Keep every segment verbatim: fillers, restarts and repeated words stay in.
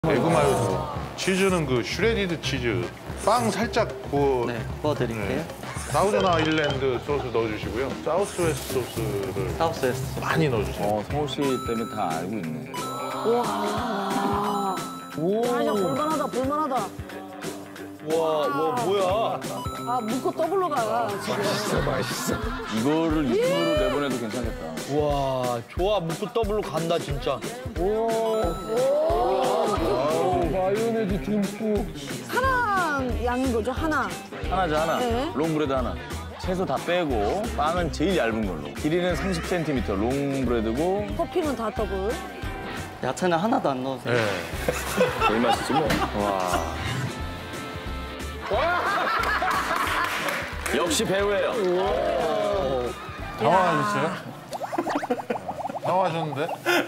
에그 마요도. 치즈는 그 슈레디드 치즈. 빵 살짝 구워. 네, 구워드릴게요. 네. 사우전 아일랜드 소스 넣어주시고요. 사우스 웨스트 소스를 사우스 웨스트. 많이 넣어주세요. 어, 성호 씨 때문에 다 알고 있네. 와. 오. 아, 이제 볼만하다, 볼만하다. 와, 와, 뭐야? 아, 묶고 더블로 가, 지금. 맛있어, 맛있어. 이거를 유튜브로 내보내도 괜찮겠다. 와, 좋아. 묶고 더블로 간다, 진짜. 마요네즈 듬뿍. 하나 양인 거죠, 하나. 하나죠, 하나. 네. 롱브레드 하나. 채소 다 빼고 빵은 제일 얇은 걸로. 길이는 삼십 센티미터 롱브레드고. 토핑은 다 더블. 야채는 하나도 안 넣으세요. 네. 제일 맛있지 뭐. 와. 역시 배우예요. 당황하셨어요? 당황하셨는데?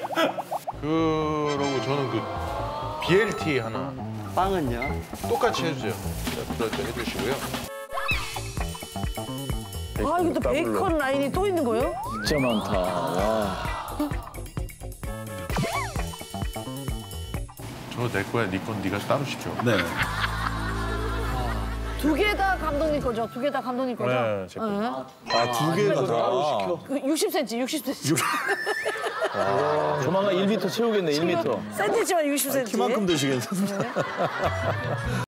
그러고 저는 그 비엘티 하나 빵은요? 똑같이 해주세요. 그렇게 해주시고요. 아, 이거 또 베이컨 라인이 또 있는 거예요? 진짜 많다. 와. 저거 내 거야, 네 건 네가 따로 시켜. 네. 두 개 다 감독님 거죠? 두 개 다 감독님 거죠? 네, 제 거. 네. 아, 두 개가 다. 그 육십 센티미터, 육십 센티미터. 조만간 일 미터 채우겠네, 일 미터. 샌드위치만 육십 센티미터. 키만큼 드시겠는데.